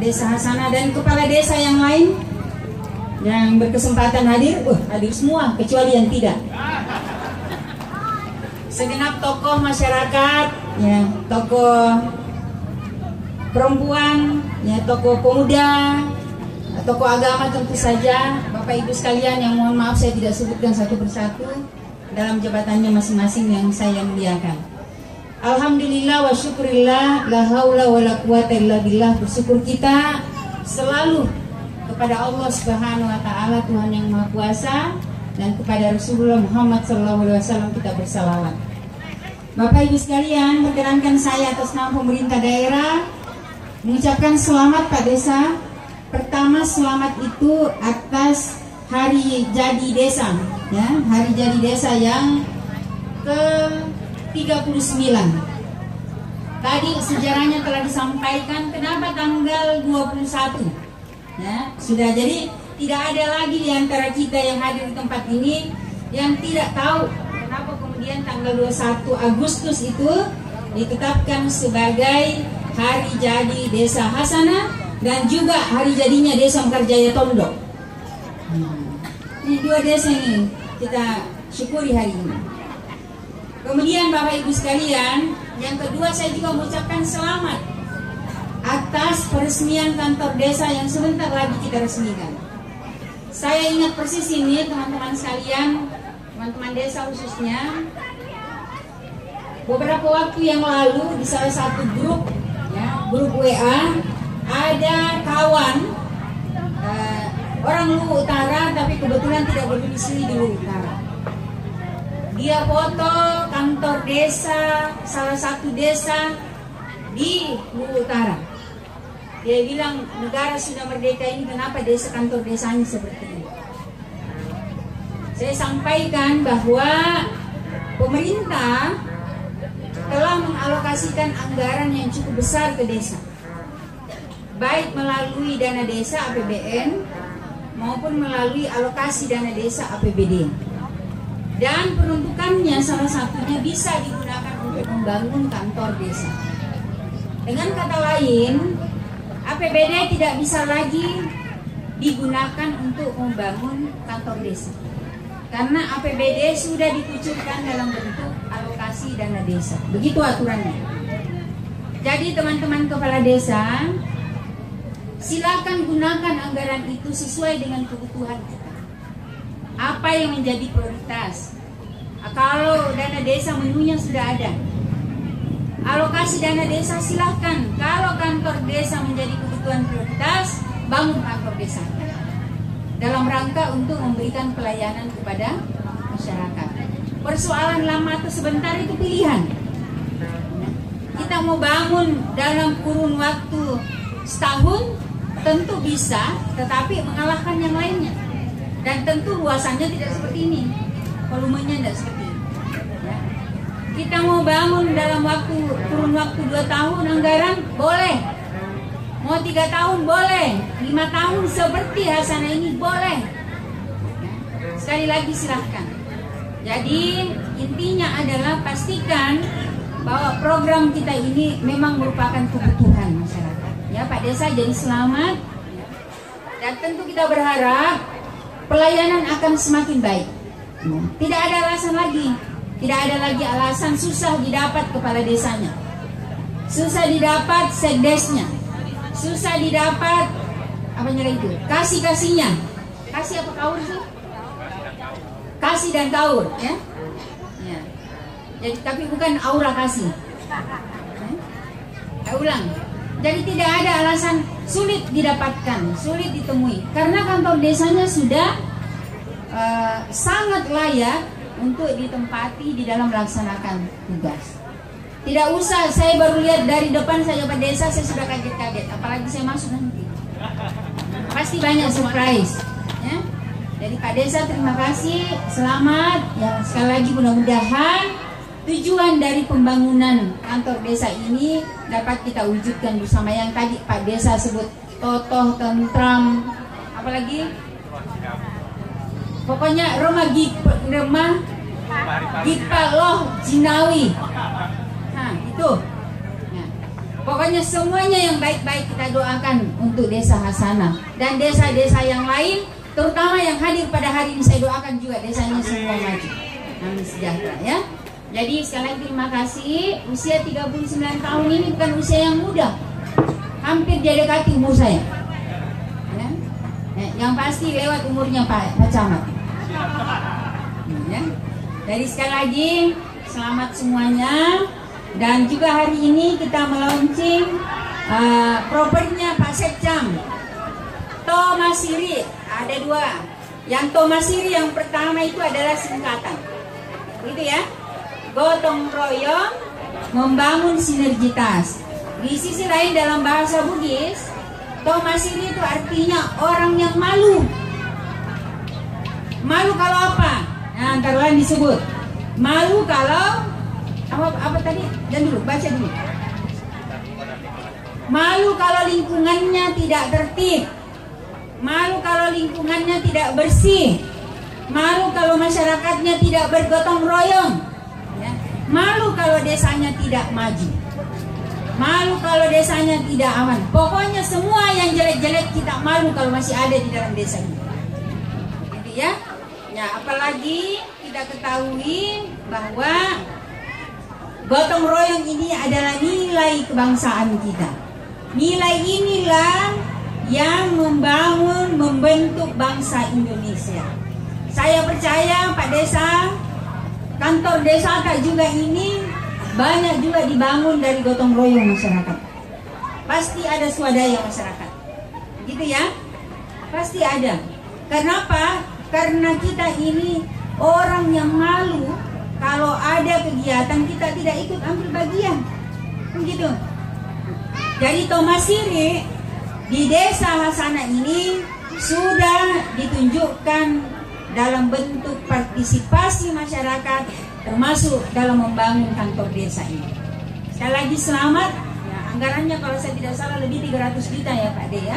Desa Hasanah dan kepala desa yang lain yang berkesempatan hadir. Hadir semua kecuali yang tidak. Segenap tokoh masyarakat, ya, tokoh perempuan, ya, tokoh pemuda, tokoh agama tentu saja, Bapak Ibu sekalian yang mohon maaf saya tidak sebutkan satu persatu dalam jabatannya masing-masing yang saya muliakan. Alhamdulillah wa syukurillah, la haula wa la quwata illa billah. Bersyukur kita selalu kepada Allah Subhanahu wa taala, Tuhan yang Maha Kuasa, dan kepada Rasulullah Muhammad SAW kita bersalawat. Bapak Ibu sekalian, perkenankan saya atas nama pemerintah daerah mengucapkan selamat Pak Desa. Pertama, selamat itu atas hari jadi desa, ya, hari jadi desa yang ke-39. Tadi sejarahnya telah disampaikan. Kenapa tanggal 21? Ya, sudah, jadi tidak ada lagi di antara kita yang hadir di tempat ini yang tidak tahu kenapa kemudian tanggal 21 Agustus itu ditetapkan sebagai hari jadi Desa Hasanah dan juga hari jadinya Desa Mekarjaya Tondo. Ini dua desa ini kita syukuri hari ini. Kemudian Bapak Ibu sekalian, yang kedua saya juga mengucapkan selamat atas peresmian kantor desa yang sebentar lagi kita resmikan. Saya ingat persis ini teman-teman sekalian, teman-teman desa khususnya, beberapa waktu yang lalu di salah satu grup, ya, grup WA, ada kawan orang Luwu Utara tapi kebetulan tidak berdomisili di Luwu Utara. Dia foto kantor desa, salah satu desa di Luwu Utara. Dia bilang, negara sudah merdeka ini kenapa desa kantor desanya seperti ini? Saya sampaikan bahwa pemerintah telah mengalokasikan anggaran yang cukup besar ke desa, baik melalui dana desa APBN maupun melalui alokasi dana desa APBD. Dan peruntukannya salah satunya bisa digunakan untuk membangun kantor desa. Dengan kata lain, APBD tidak bisa lagi digunakan untuk membangun kantor desa, karena APBD sudah dikucurkan dalam bentuk alokasi dana desa. Begitu aturannya. Jadi teman-teman kepala desa, silakan gunakan anggaran itu sesuai dengan kebutuhan kita. Apa yang menjadi prioritas? Kalau dana desa menunya sudah ada, alokasi dana desa silahkan. Kalau kantor desa menjadi kebutuhan prioritas, bangun kantor desa dalam rangka untuk memberikan pelayanan kepada masyarakat. Persoalan lama atau sebentar itu pilihan. Kita mau bangun dalam kurun waktu setahun tentu bisa, tetapi mengalahkan yang lainnya. Dan tentu luasannya tidak seperti ini, volumenya tidak seperti ini. Ya. Kita mau bangun dalam kurun waktu 2 tahun anggaran, boleh. Mau 3 tahun boleh, 5 tahun seperti Hasanah ini boleh. Ya. Sekali lagi silahkan. Jadi intinya adalah pastikan bahwa program kita ini memang merupakan kebutuhan masyarakat. Ya Pak Desa, jadi selamat. Dan tentu kita berharap pelayanan akan semakin baik. Tidak ada alasan lagi. Tidak ada lagi alasan susah didapat kepala desanya, susah didapat sekdesnya, susah didapat apanya itu, kasih-kasihnya. Kasih apa kaur sih? Kasih dan kaur, ya. Ya. Jadi tapi bukan aura kasih. Ulang. Jadi tidak ada alasan sulit didapatkan, sulit ditemui, karena kantor desanya sudah sangat layak untuk ditempati di dalam melaksanakan tugas. Tidak usah, saya baru lihat dari depan saja Pak Desa, saya sudah kaget-kaget, apalagi saya masuk nanti. Pasti banyak surprise. Ya. Jadi Pak Desa terima kasih, selamat. Ya, sekali lagi mudah-mudahan tujuan dari pembangunan kantor desa ini dapat kita wujudkan bersama yang tadi Pak Desa sebut, totoh, tentram, apalagi pokoknya Roma Gipa Loh Jinawi. Nah itu. Nah, Pokoknya semuanya yang baik-baik kita doakan untuk Desa Hasanah dan desa-desa yang lain, terutama yang hadir pada hari ini, saya doakan juga desanya semua maju. Amin sejahtera ya. Jadi sekali lagi terima kasih. Usia 39 tahun ini bukan usia yang muda, hampir dia dekati umur saya ya. Yang pasti lewat umurnya Pak Camat ya. Jadi sekali lagi selamat semuanya. Dan juga hari ini kita melaunching propernya Pak Sekcam Tomasiri. Ada dua. Yang Tomasiri yang pertama itu adalah singkatan, gitu ya, gotong royong membangun sinergitas. Di sisi lain dalam bahasa Bugis, Tomasiri itu artinya orang yang malu. Malu kalau apa? Nah, antara lain disebut malu kalau apa tadi? Dan dulu baca dulu. Malu kalau lingkungannya tidak tertib. Malu kalau lingkungannya tidak bersih. Malu kalau masyarakatnya tidak bergotong royong ya. Malu kalau desanya tidak maju. Malu kalau desanya tidak aman. Pokoknya semua yang jelek-jelek kita malu kalau masih ada di dalam desa ini. Gitu ya. Ya, apalagi kita ketahui bahwa gotong royong ini adalah nilai kebangsaan kita. Nilai inilah yang membentuk bangsa Indonesia. Saya percaya Pak Desa, kantor desa tak juga ini banyak juga dibangun dari gotong royong masyarakat. Pasti ada swadaya masyarakat, gitu ya. Pasti ada. Kenapa? Karena kita ini orang yang malu. Kalau ada kegiatan kita tidak ikut ambil bagian, begitu. Jadi Tomasiri di Desa Hasanah ini sudah ditunjukkan dalam bentuk partisipasi masyarakat, termasuk dalam membangun kantor desa ini. Sekali lagi selamat. Ya, anggarannya kalau saya tidak salah lebih 300 juta ya Pak De ya.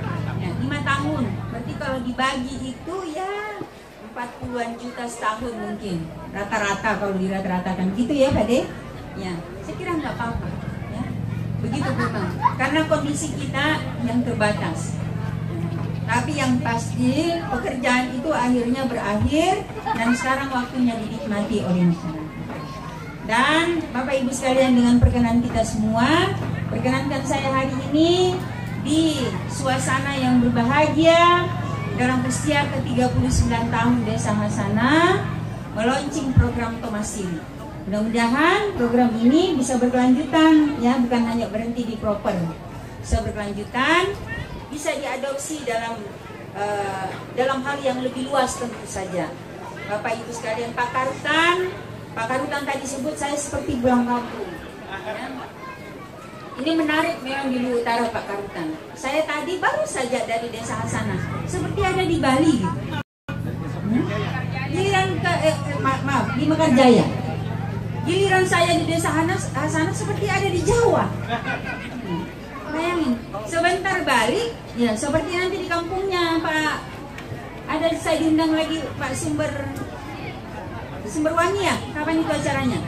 5 tahun. Berarti kalau dibagi itu ya 40-an juta setahun mungkin rata-rata, kalau dirata-ratakan gitu ya Pak De ya. Saya kira nggak apa-apa ya, begitu bukan, karena kondisi kita yang terbatas tapi yang pasti pekerjaan itu akhirnya berakhir dan sekarang waktunya dinikmati oleh masyarakat. Dan Bapak Ibu sekalian, dengan perkenan kita semua, perkenankan saya hari ini di suasana yang berbahagia dalam usia ke-39 tahun Desa Hasanah meluncing program Tomasiri. Mudah-mudahan program ini bisa berkelanjutan ya, bukan hanya berhenti di proper, bisa berkelanjutan, bisa diadopsi dalam hal yang lebih luas tentu saja. Bapak Ibu sekalian, Pak Karutan tadi sebut saya seperti pulang kampung ya. Ini menarik memang di Luhut Utara Pak Karutan. Saya tadi baru saja dari Desa Hasanah, seperti ada di Bali gitu. Giliran di Mekarjaya. Giliran saya di Desa Hasanah seperti ada di Jawa. Bayangin, sebentar balik, ya seperti nanti di kampungnya Pak. Ada saya diundang lagi Pak Sumberwangi ya. Kapan itu acaranya?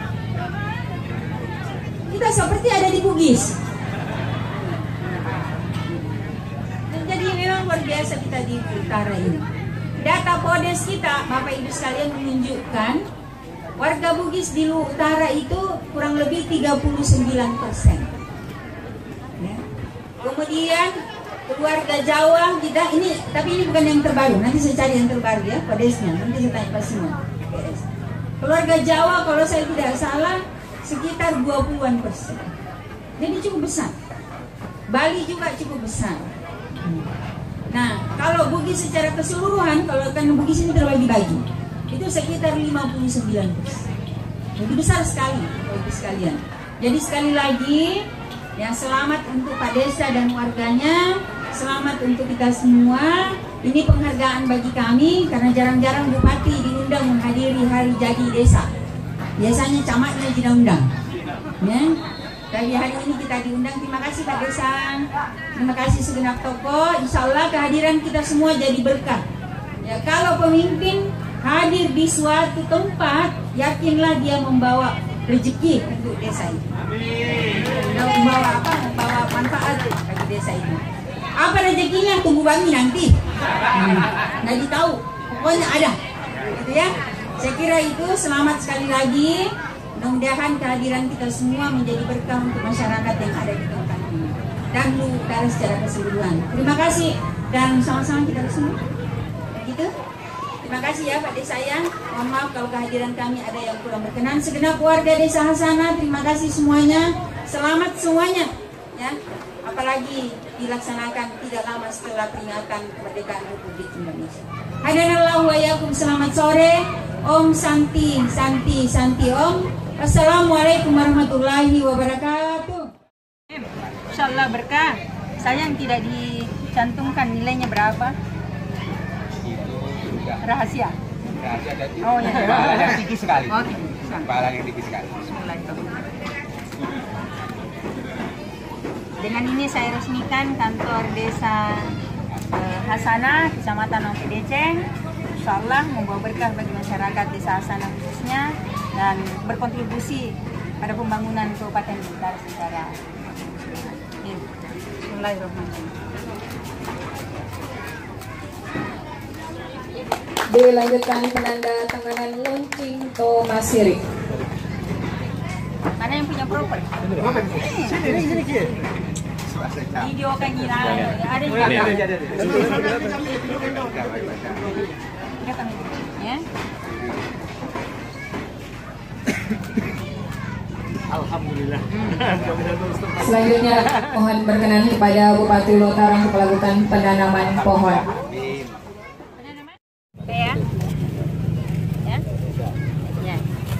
Kita seperti ada di Bugis. Jadi memang luar biasa kita di utara ini. Data Podes kita, Bapak Ibu sekalian, menunjukkan warga Bugis di Luhut Utara itu kurang lebih 39%. Ya. Kemudian keluarga Jawa kita ini, tapi ini bukan yang terbaru. Nanti saya cari yang terbaru ya, Podesnya. Nanti saya tanya Pak Simon. Keluarga Jawa kalau saya tidak salah sekitar 20-an%. Jadi cukup besar. Bali juga cukup besar. Nah, kalau Bugis secara keseluruhan, kalau kan Bugis ini terbagi-bagi, itu sekitar 59%. Jadi besar sekali, Bapak Ibu sekalian. Jadi sekali lagi, ya selamat untuk Pak Desa dan warganya, selamat untuk kita semua. Ini penghargaan bagi kami karena jarang-jarang Bupati diundang menghadiri hari jadi desa. Biasanya camatnya tidak undang. Ya. Dari hari ini kita diundang. Terima kasih Pak Desa. Terima kasih segenap tokoh. Insya Allah kehadiran kita semua jadi berkah. Ya, kalau pemimpin hadir di suatu tempat, yakinlah dia membawa rezeki untuk desa ini. Amin. membawa manfaat bagi desa ini. Apa rezekinya? Tunggu kami nanti. Nggak ditahu, pokoknya ada, gitu ya. Saya kira itu. Selamat sekali lagi. Mudah-mudahan kehadiran kita semua menjadi berkah untuk masyarakat yang ada di tempat ini dan negara secara keseluruhan. Terima kasih dan sama-sama kita bersama. Begitu. Terima kasih ya Pak Desa ya. Mohon maaf kalau kehadiran kami ada yang kurang berkenan. Segenap warga Desa Hasanah, terima kasih semuanya. Selamat semuanya ya. Apalagi dilaksanakan tidak lama setelah peringatan kemerdekaan Republik Indonesia. Hadanallahu wa iyyakum. Selamat sore. Om Santi, Santi, Santi Om. Assalamualaikum warahmatullahi wabarakatuh. Insyaallah berkah. Sayang tidak dicantumkan nilainya berapa. Rahasia. Rahasia dan Oh ya. Pahala yang tinggi sekali. Oke. Pahala yang tinggi sekali. Dengan ini saya resmikan kantor Desa Hasanah, Kecamatan Ompedeceng. Insyaallah membawa berkah bagi masyarakat Desa Hasanah khususnya dan berkontribusi pada pembangunan Kabupaten Blitar secara Bismillahirrahmanirrahim. Dilanjutkan penanda tanganan launching Thomas Sirik. Mana yang punya proper? Sini. Video kan gila. Ada juga. Ya. Alhamdulillah. Selanjutnya mohon berkenan kepada Bupati Lotar untuk melakukan penanaman pohon. Ya. Ya. Ya.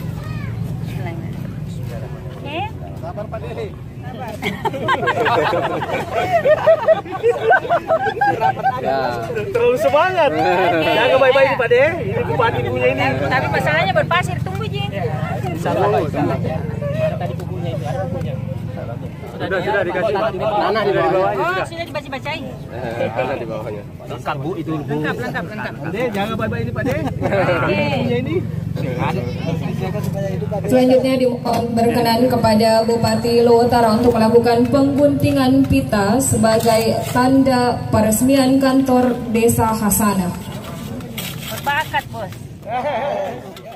Oke. Sabar Pak Deli. Terlalu semangat. Jaga baik-baik Pak De. Ini bupati punya ini. Tapi masalahnya berpasir, tunggu Ji. Insyaallah. Tadi kubunya itu ada kubunya. Sudah dikasih. Tanah sudah di bawah. Oh, sudah dibaca-bacain. Tanah di bawahnya. Lengkap Bu itu Bu. Lengkap. De, jaga baik-baik ini Pak De. Punya ini. Selanjutnya dimohon berkenan kepada Bupati Lotar untuk melakukan pengguntingan pita sebagai tanda peresmian kantor Desa Hasanah. Berbakat, Bos.